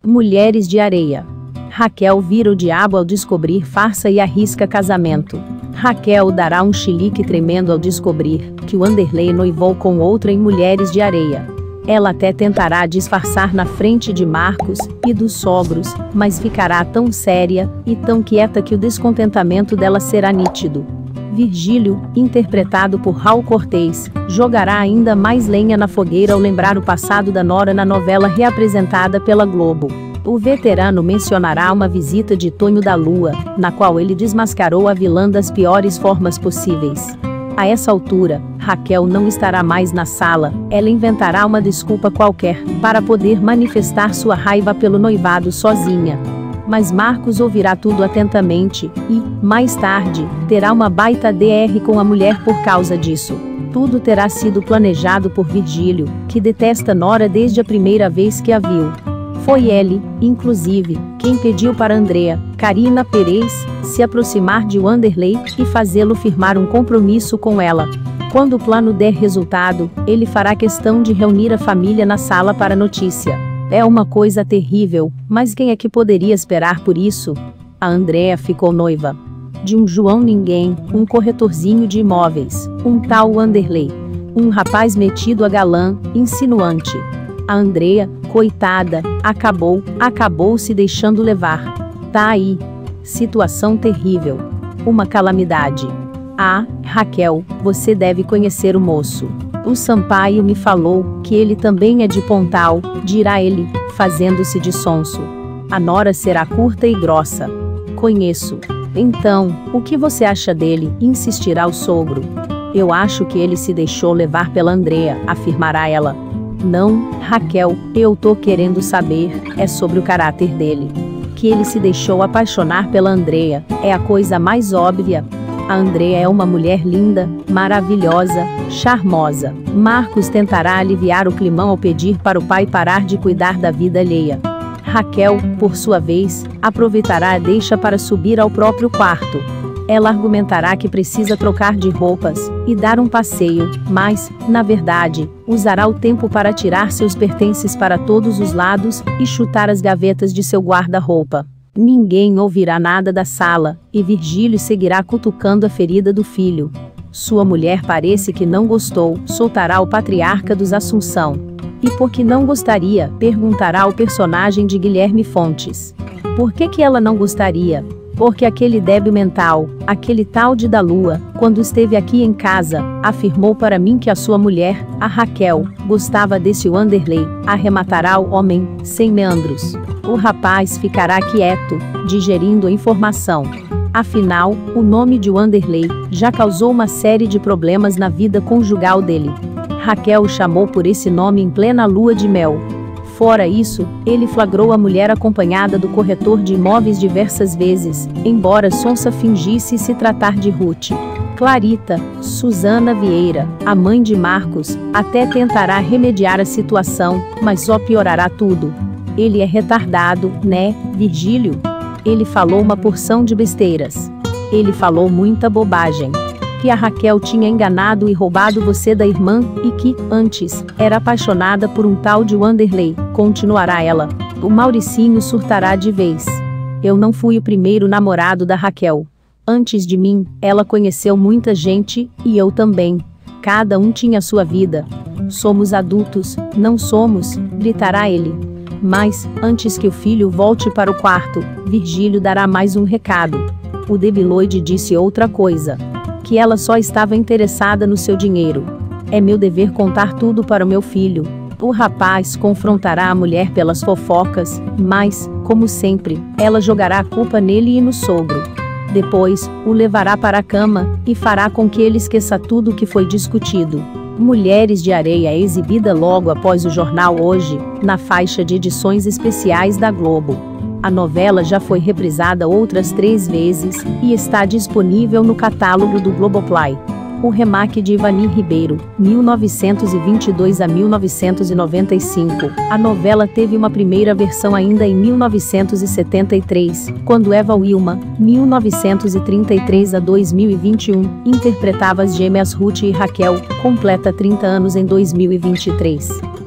Mulheres de Areia. Raquel vira o diabo ao descobrir farsa e arrisca casamento. Raquel dará um chilique tremendo ao descobrir que Wanderley noivou com outra em Mulheres de Areia. Ela até tentará disfarçar na frente de Marcos e dos sogros, mas ficará tão séria e tão quieta que o descontentamento dela será nítido. Virgílio, interpretado por Raul Cortez, jogará ainda mais lenha na fogueira ao lembrar o passado da nora na novela reapresentada pela Globo. O veterano mencionará uma visita de Tonho da Lua, na qual ele desmascarou a vilã das piores formas possíveis. A essa altura, Raquel não estará mais na sala, ela inventará uma desculpa qualquer para poder manifestar sua raiva pelo noivado sozinha. Mas Marcos ouvirá tudo atentamente e, mais tarde, terá uma baita DR com a mulher por causa disso. Tudo terá sido planejado por Virgílio, que detesta Nora desde a primeira vez que a viu. Foi ele, inclusive, quem pediu para Andrea, Carina Perez, se aproximar de Wanderley e fazê-lo firmar um compromisso com ela. Quando o plano der resultado, ele fará questão de reunir a família na sala para a notícia. É uma coisa terrível, mas quem é que poderia esperar por isso? A Andrea ficou noiva de um João Ninguém, um corretorzinho de imóveis, um tal Wanderley, um rapaz metido a galã, insinuante. A Andrea, coitada, acabou se deixando levar. Tá aí. Situação terrível. Uma calamidade. Ah, Raquel, você deve conhecer o moço. O Sampaio me falou que ele também é de Pontal, dirá ele, fazendo-se de sonso. A nora será curta e grossa. Conheço. Então, o que você acha dele? Insistirá o sogro. Eu acho que ele se deixou levar pela Andrea, afirmará ela. Não, Raquel, eu tô querendo saber, é sobre o caráter dele. Que ele se deixou apaixonar pela Andrea, é a coisa mais óbvia. A Andrea é uma mulher linda, maravilhosa, charmosa. Marcos tentará aliviar o climão ao pedir para o pai parar de cuidar da vida alheia. Raquel, por sua vez, aproveitará a deixa para subir ao próprio quarto. Ela argumentará que precisa trocar de roupas e dar um passeio, mas, na verdade, usará o tempo para tirar seus pertences para todos os lados e chutar as gavetas de seu guarda-roupa. Ninguém ouvirá nada da sala, e Virgílio seguirá cutucando a ferida do filho. Sua mulher parece que não gostou, soltará o patriarca dos Assunção. E por que não gostaria? Perguntará ao personagem de Guilherme Fontes. Por que ela não gostaria? Porque aquele débil mental, aquele tal de da Lua, quando esteve aqui em casa, afirmou para mim que a sua mulher, a Raquel, gostava desse Wanderley, arrematará o homem, sem meandros. O rapaz ficará quieto, digerindo a informação. Afinal, o nome de Wanderley já causou uma série de problemas na vida conjugal dele. Raquel o chamou por esse nome em plena lua de mel. Fora isso, ele flagrou a mulher acompanhada do corretor de imóveis diversas vezes, embora Sonsa fingisse se tratar de Ruth. Clarita, Susana Vieira, a mãe de Marcos, até tentará remediar a situação, mas só piorará tudo. Ele é retardado, né, Virgílio? Ele falou uma porção de besteiras. Ele falou muita bobagem. Que a Raquel tinha enganado e roubado você da irmã, e que, antes, era apaixonada por um tal de Wanderley, continuará ela. O Mauricinho surtará de vez. Eu não fui o primeiro namorado da Raquel. Antes de mim, ela conheceu muita gente, e eu também. Cada um tinha sua vida. Somos adultos, não somos, gritará ele. Mas, antes que o filho volte para o quarto, Virgílio dará mais um recado. O debiloide disse outra coisa. Que ela só estava interessada no seu dinheiro. É meu dever contar tudo para o meu filho. O rapaz confrontará a mulher pelas fofocas, mas, como sempre, ela jogará a culpa nele e no sogro. Depois, o levará para a cama, e fará com que ele esqueça tudo o que foi discutido. Mulheres de Areia é exibida logo após o jornal Hoje, na faixa de edições especiais da Globo. A novela já foi reprisada outras 3 vezes, e está disponível no catálogo do Globoplay. O remake de Ivani Ribeiro, 1922 a 1995. A novela teve uma primeira versão ainda em 1973, quando Eva Wilma, 1933 a 2021, interpretava as gêmeas Ruth e Raquel, completa 30 anos em 2023.